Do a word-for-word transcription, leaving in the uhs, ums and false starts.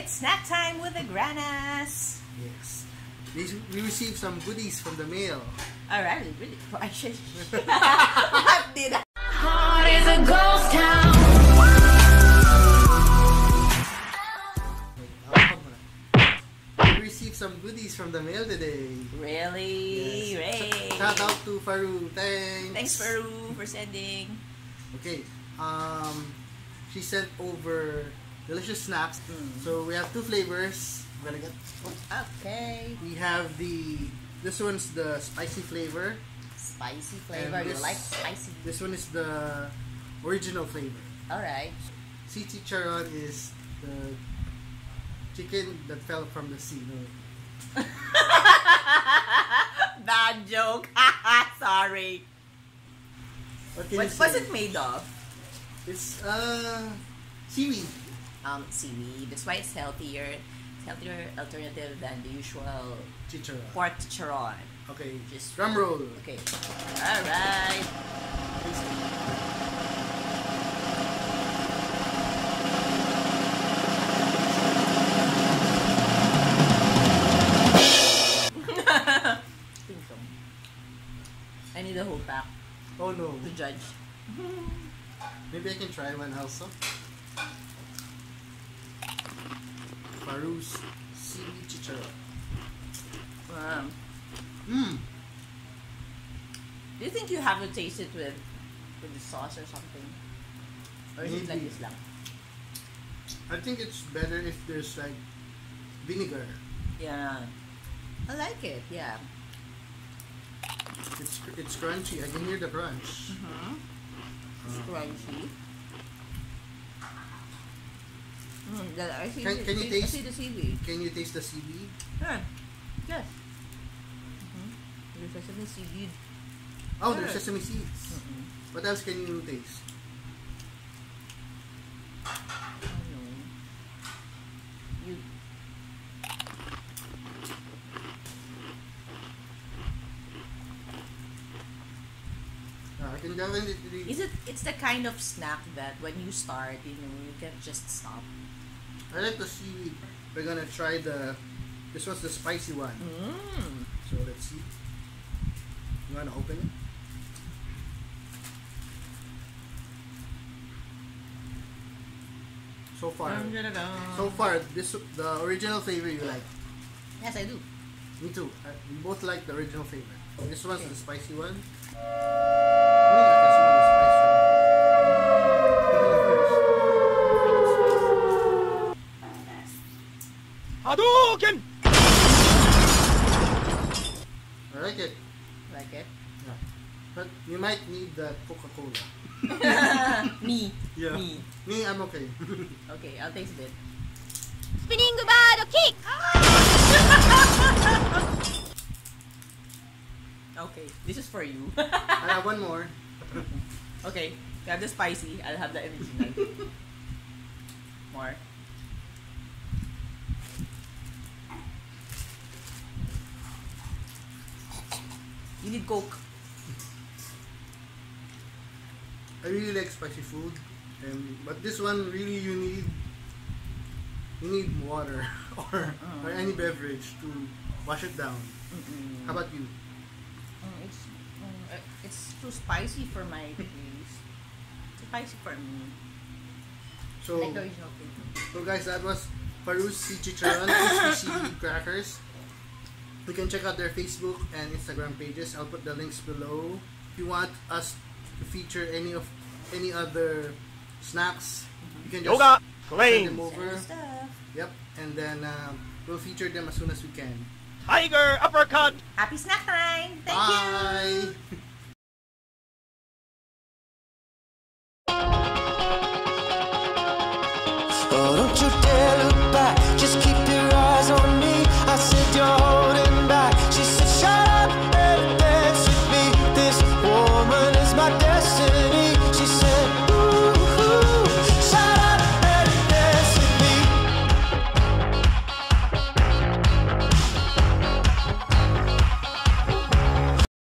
It's snack time with the Granas. Yes. We, we received some goodies from the mail. Alright, really? I should. What did I? Heart is a ghost town. We received some goodies from the mail today. Really? Yes. Ray. Shout out to Faru. Thanks. Thanks, Faru, for sending. Okay. Um, she sent over delicious snacks. Mm. So we have two flavors. I'm gonna get. Oh. Okay. We have the. This one's the spicy flavor. Spicy flavor. And You this- like spicy? This one is the original flavor. Alright. Si Chicharon is the chicken that fell from the sea. No. Bad joke. Sorry. What can What you was say? it made of? It's uh seaweed. Um, seaweed. That's why it's healthier. It's healthier alternative than the usual Chicharon. pork chicharron. Okay. Just Drum roll. Okay. Alright. I need a whole pack Oh no. to judge. Maybe I can try one also. Faru's seaweed chicharon. Um, Mmm. do you think you have to taste it with with the sauce or something? Or is it like Maybe. this lang? I think it's better if there's like vinegar. Yeah. I like it, yeah. It's it's crunchy. I can hear the crunch. Mm-hmm. It's crunchy. Mm, that, I see, Can- the, can you I taste- see the seaweed. Can you taste the seaweed? Yeah. Yes. Mm-hmm. There's sesame seaweed. Oh, there's Yeah. sesame seeds. Mm-hmm. What else can you taste? I know. You. Uh, I can definitely. Is it? It's the kind of snack that when you start, you know, you can't just stop. I like the seaweed. We're gonna try the. This was the spicy one. Mm. So let's see. You wanna open it? So far, so far, this the original flavor you like. Yes, I do. Me too. Uh, we both like the original flavor. This one's Okay. the spicy one. Mm, I can smell the spice from Hadouken! I like it. Like it? Yeah. But you might need the Coca-Cola. Me. Yeah. Me. Me, I'm okay. Okay, I'll taste it. Spinning Gubado kick. Okay, this is for you. I have one more. Okay, you have the spicy. I'll have the original. More. You need Coke. I really like spicy food, and but this one really you need you need water or or any beverage to wash it down. Mm-mm. How about you? Mm, it's mm, uh, it's too spicy for my taste. Too spicy for me. So, Like the original flavor. so guys, that was Faru's Chicharon crispy seaweed crackers. You can check out their Facebook and Instagram pages. I'll put the links below. If you want us to feature any of any other snacks, you can just Yoga send them claims. over. Send stuff. Yep, and then um, we'll feature them as soon as we can. Tiger uppercut. Happy snack time! Thank you! Bye.